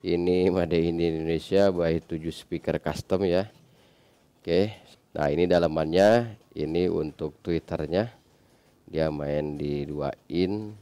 Ini Made in Indonesia by 7 speaker custom ya. Oke, nah ini dalamannya. Ini untuk Twitternya, dia main di 2 in.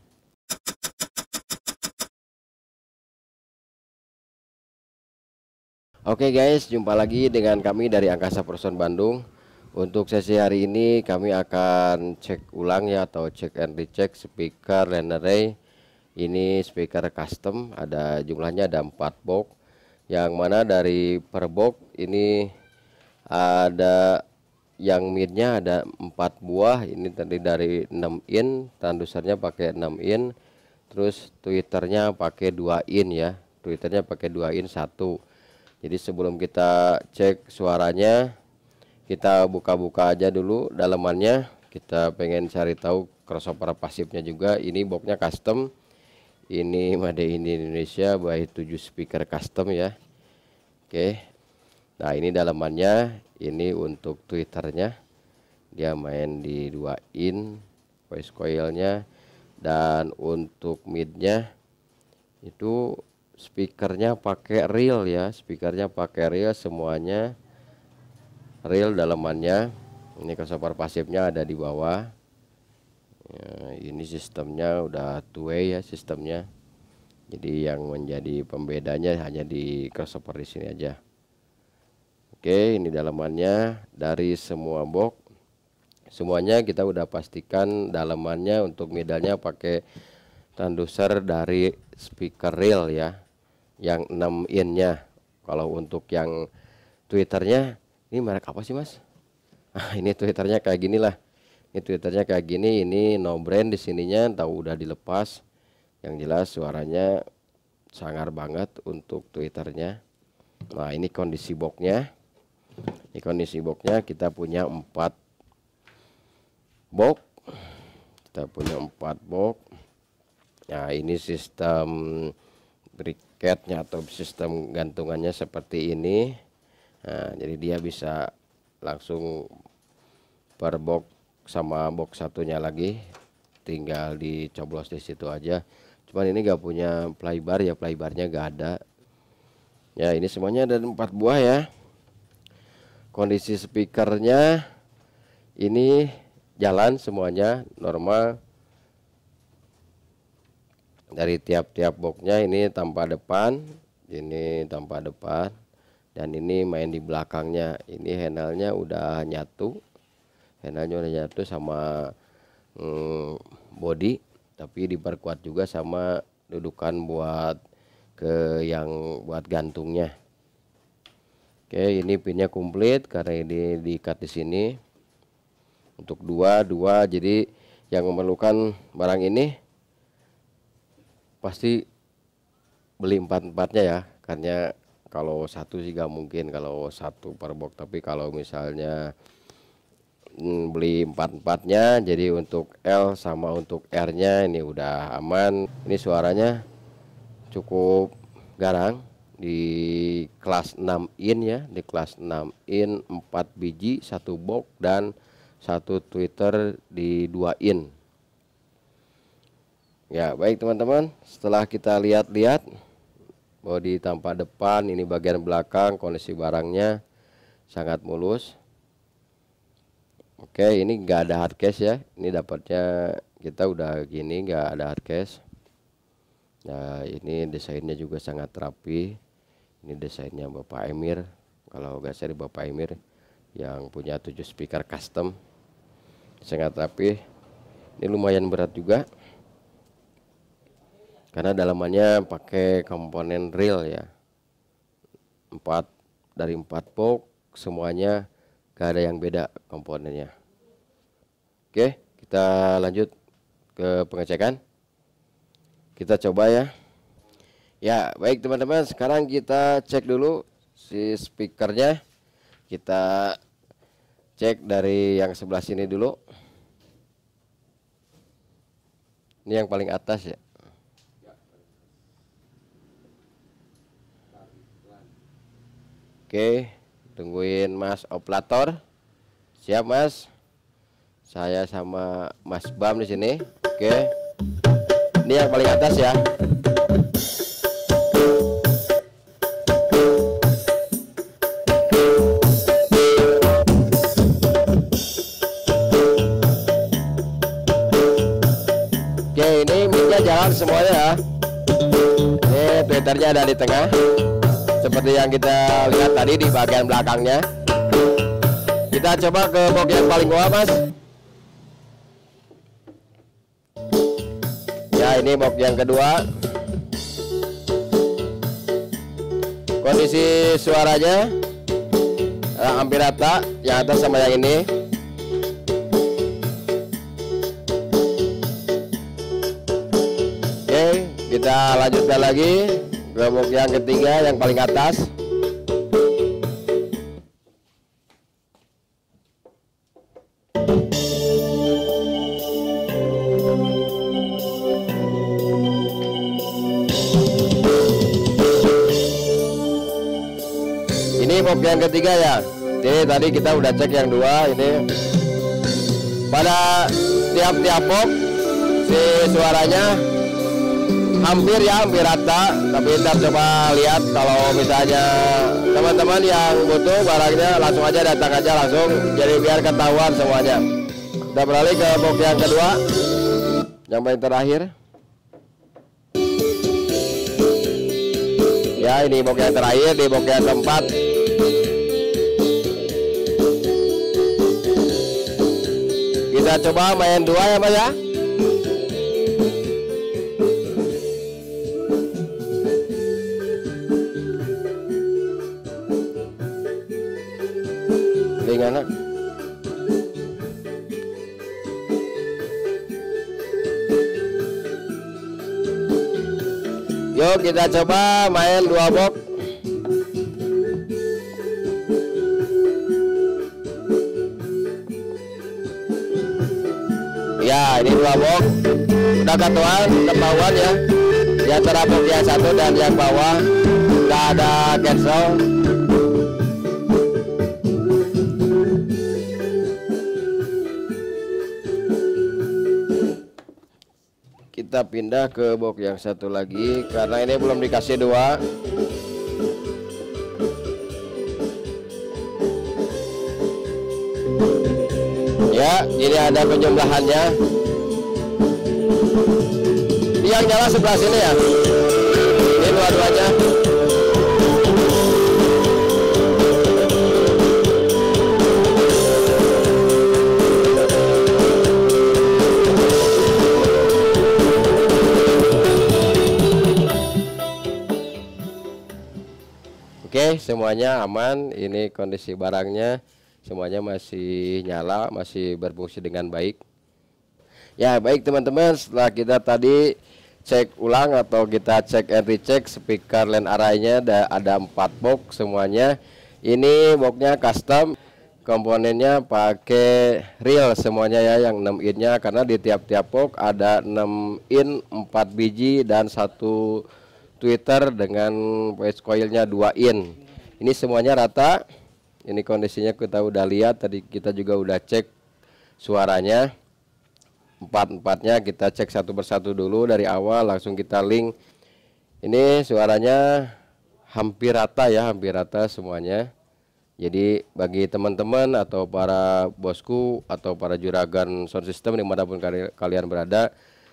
Oke guys, jumpa lagi dengan kami dari Angkasa Person Bandung. Untuk sesi hari ini kami akan cek ulang ya, atau cek and recheck speaker Lanere. Ini speaker custom, ada jumlahnya ada 4 box, yang mana dari per box ini ada yang midnya ada 4 buah. Ini tadi dari 6 in, transdusernya pakai 6 in, terus tweeternya pakai 2 in ya, tweeternya pakai 2 in 1. Jadi sebelum kita cek suaranya, kita buka-buka aja dulu dalamannya. Kita pengen cari tahu crossover pasifnya juga. Ini boxnya custom. Ini Made in Indonesia by 7 speaker custom ya. Oke. Nah, ini dalamannya. Ini untuk Twitternya, dia main di 2 in voice coilnya. Dan untuk midnya itu speakernya pakai real ya, speakernya pakai real, semuanya real dalamannya. Ini crossover pasifnya ada di bawah ya. Ini sistemnya udah two way ya sistemnya, jadi yang menjadi pembedanya hanya di crossover di sini aja. Oke, ini dalamannya dari semua box. Semuanya kita udah pastikan dalamannya. Untuk medalnya pakai transducer dari speaker real ya, yang 6 in-nya. Kalau untuk yang Twitternya, ini merek apa sih mas? Ini Twitternya kayak gini lah. Ini Twitternya kayak gini. Ini no brand di sininya, tahu udah dilepas. Yang jelas suaranya sangar banget untuk Twitternya. Nah, ini kondisi boxnya. Ini kondisi boxnya, kita punya 4 box. Kita punya 4 box. Nah, ini sistem bracketnya atau sistem gantungannya seperti ini. Nah, jadi dia bisa langsung per box sama box satunya lagi, tinggal dicoblos di situ aja. Cuman ini gak punya playbar ya, playbarnya gak ada. Ya, ini semuanya ada 4 buah ya. Kondisi speakernya ini jalan semuanya normal. Dari tiap-tiap boxnya ini tanpa depan, ini tanpa depan, dan ini main di belakangnya. Ini handle-nya udah nyatu, handle-nya udah nyatu sama body, tapi diperkuat juga sama dudukan buat yang buat gantungnya. Oke, ini pinnya komplit karena ini diikat di sini. Untuk dua, jadi yang memerlukan barang ini pasti beli 4-4-nya ya, karena kalau satu sih gak mungkin kalau satu per box. Tapi kalau misalnya beli 4-4-nya, jadi untuk L sama untuk R nya ini udah aman. Ini suaranya cukup garang di kelas 6 in ya, di kelas 6 in 4 biji, 1 box dan 1 tweeter di 2 in. Ya, baik teman-teman, setelah kita lihat-lihat bodi tanpa depan, ini bagian belakang, kondisi barangnya sangat mulus. Oke, ini enggak ada hard case ya. Ini dapatnya kita udah gini, enggak ada hard case. Nah, ini desainnya juga sangat rapi. Ini desainnya Bapak Emir. Kalau enggak dari Bapak Emir yang punya 7 speaker custom. Sangat rapi. Ini lumayan berat juga, karena dalamannya pakai komponen real ya. 4 box semuanya gak ada yang beda komponennya. Oke, kita lanjut ke pengecekan. Kita coba ya. Ya, baik teman-teman, sekarang kita cek dulu si speakernya. Kita cek dari yang sebelah sini dulu. Ini yang paling atas ya. Oke, tungguin Mas operator. Siap Mas. Saya sama Mas Bam di sini. Oke. Ini yang paling atas ya. semuanya ya. Ini Twitternya ada di tengah, seperti yang kita lihat tadi di bagian belakangnya. Kita coba ke box yang paling bawah, Mas. Ya, ini box yang kedua. Kondisi suaranya hampir rata, yang atas sama yang ini. Oke, kita lanjutkan lagi ke box yang ketiga, yang paling atas. Ini box yang ketiga ya. Jadi tadi kita udah cek yang dua. Ini pada tiap-tiap box si suaranya hampir rata. Tapi kita coba lihat, kalau misalnya teman-teman yang butuh barangnya langsung aja datang aja langsung, jadi biar ketahuan semuanya. Kita beralih ke box yang kedua, yang paling terakhir. Ya, ini box yang terakhir, di box yang keempat. Kita coba main dua ya, Mas ya. Dengan yuk kita coba main dua box. Ya, ini dua box udah ketahuan ya, di antara box yang satu dan yang bawah udah ada cancel. Kita pindah ke box yang satu lagi karena ini belum dikasih dua. Ya, ini ada penjumlahannya. Ini yang nyala sebelah sini ya. Ini dua-duanya. Oke, semuanya aman. Ini kondisi barangnya semuanya masih nyala, masih berfungsi dengan baik. Ya, baik teman-teman, setelah kita tadi cek ulang atau kita cek and recheck speaker line array-nya ada 4 box semuanya. Ini boxnya custom, komponennya pakai real semuanya ya, yang 6 in-nya, karena di tiap-tiap box ada 6 in 4 biji dan 1 tweeter dengan voice coilnya 2 in. Ini semuanya rata. Ini kondisinya kita udah lihat, tadi kita juga udah cek suaranya. Empat-empatnya kita cek satu persatu dulu dari awal, langsung kita link. Ini suaranya hampir rata ya, hampir rata semuanya. Jadi bagi teman-teman atau para bosku atau para juragan sound system dimanapun kalian berada,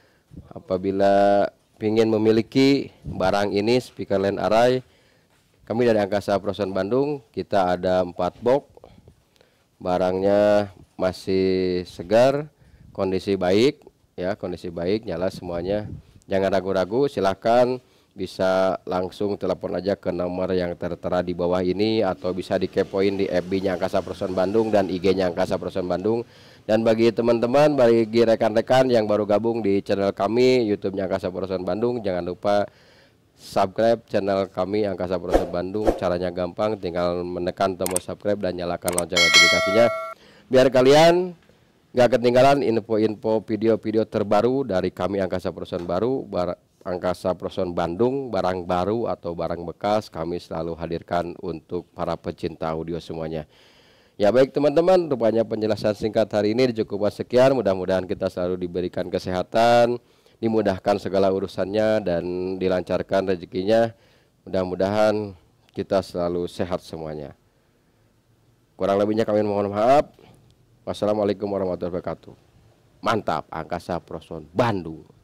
apabila ingin memiliki barang ini speaker line array, kami dari Angkasa Pro Sound Bandung, kita ada 4 box. Barangnya masih segar, kondisi baik ya, kondisi baik, nyala semuanya. Jangan ragu-ragu, silahkan bisa langsung telepon aja ke nomor yang tertera di bawah ini, atau bisa dikepoin di FB-nya Angkasa Pro Sound Bandung dan IG-nya Angkasa Pro Sound Bandung. Dan bagi teman-teman, bagi rekan-rekan yang baru gabung di channel kami YouTube-nya Angkasa Pro Sound Bandung, jangan lupa subscribe channel kami Angkasa Pro Sound Bandung. Caranya gampang, tinggal menekan tombol subscribe dan nyalakan lonceng notifikasinya, biar kalian gak ketinggalan info-info video-video terbaru dari kami Angkasa Pro Sound Angkasa Pro Sound Bandung. Barang baru atau barang bekas kami selalu hadirkan untuk para pecinta audio semuanya. Ya baik teman-teman, rupanya penjelasan singkat hari ini cukup sekian. Mudah-mudahan kita selalu diberikan kesehatan, dimudahkan segala urusannya, dan dilancarkan rezekinya. Mudah-mudahan kita selalu sehat semuanya. Kurang lebihnya kami mohon maaf. Wassalamualaikum warahmatullahi wabarakatuh. Mantap, Angkasa Pro Sound Bandung.